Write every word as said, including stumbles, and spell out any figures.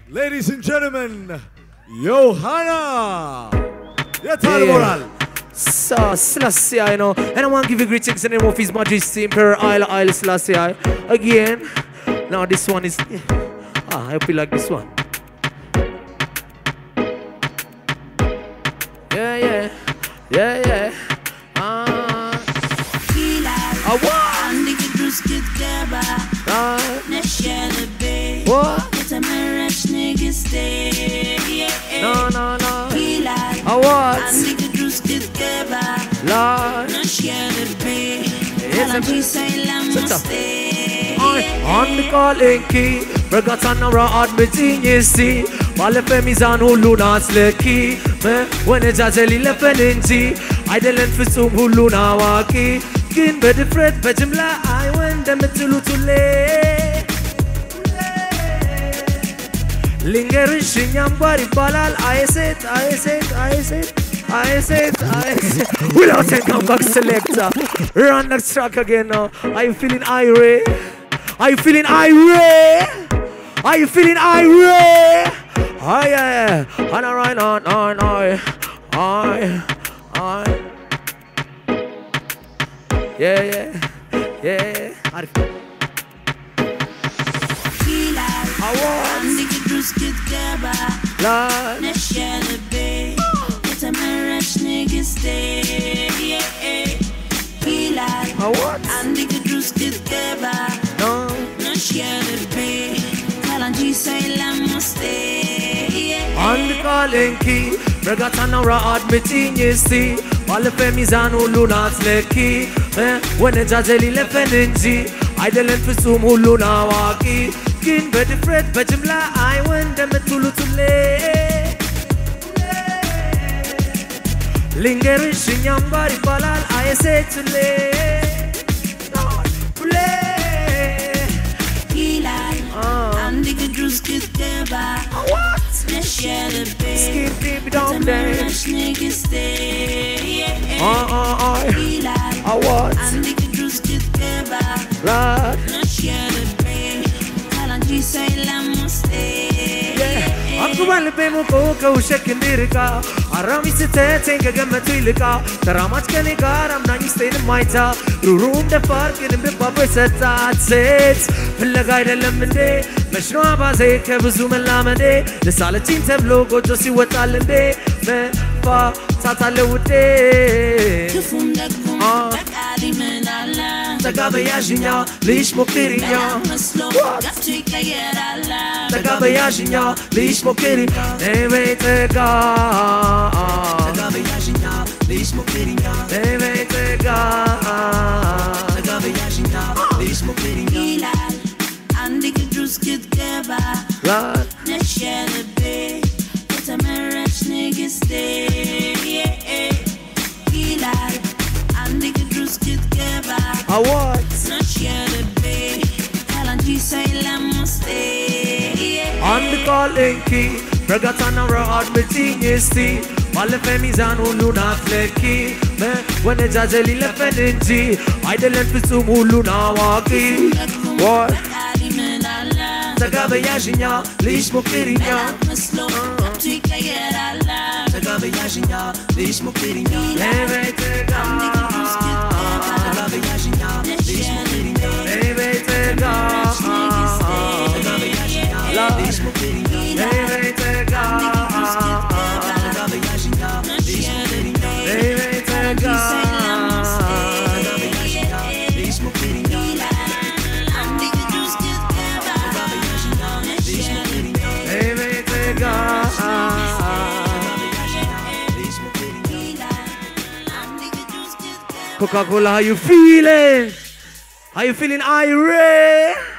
Ladies and gentlemen, Johanna. Jetzt yeah, yeah. Moral. So, Selassie, you know, and I want to give you greetings in the name of His Majesty Emperor Haile Haile Selassie. Again, now this one is, ah, I hope you like this one. Yeah, yeah, yeah, yeah. Ah, I want. What? No, no, no. I want. Lord. On the calling key, Bergatana admitting you see. Malefemizan Huluna Sleki, when it's a jelly lepeninti, I didn't for some Huluna Waki. Kin be the fret, Pejimla, I went them to Lutule. Lingerish in Yambari Balal, I said, I said, I said, I said, I said. Without a comeback selector, run that track again now. Are you feeling irate? Are you feeling irate? Are you feeling irate? Oh yeah, and I run on, on, on, on, on. Yeah, yeah, yeah. I want Lord. I want no. On the calling key, Bergatana admitting you see. Malefemizan Huluna Sleki, when it's a jelly lepeninti, I didn't presume Huluna Waki. Kin be the fret, Pejimla, I went them to Lutule. Lingerish in Yambari Balal, I said to lay. And the good juice get there by what? Skip baby down there. Oh, oh, oh. I what? And the good juice get there by Lord. I'm going to be more cocoa, shaking Dirika. Arami Sita, take a gamma Tilika. Taramat Kanigar, I'm not staying in my top. To room the park in the Papa set that sets. Pillagai the Lemon, Meshra Baze, Kavazum and Lamade. The Salatin tableau, go to see what Talent day. Me, fa, Tatalewute. Tagabayajinya, Lish Mokirinya. Tagabayajinya, Lish Mokiri. Neve Tega. Tagabayajinya, Lish Mokirinya. Neve Tega. Tagabayajinya, Lish Mokirinya. And the Kidrus Kid Keba. Lord. Neshele Bay. It's a marriage nigga stay. Yeah. Hilal. And the Kidrus Kid Keba. I what? Neshele Bay. Kalanji Salem stay. On the calling key. Bergatana admitting you see. Malefemizan Huluna Sleki, when it's a jelly lepeninti, I didn't presume Huluna Waki. What? Tagabayajinya, Lish Mokirinya. Tagabayajinya, Lish Mokirinya. Neve Tega. Tagabayajinya, Lish Mokirinya. Neve Tega. Tagabayajinya, Lish Mokirinya. Neve Tega. Coca-Cola, how you feeling? How you feeling, irate?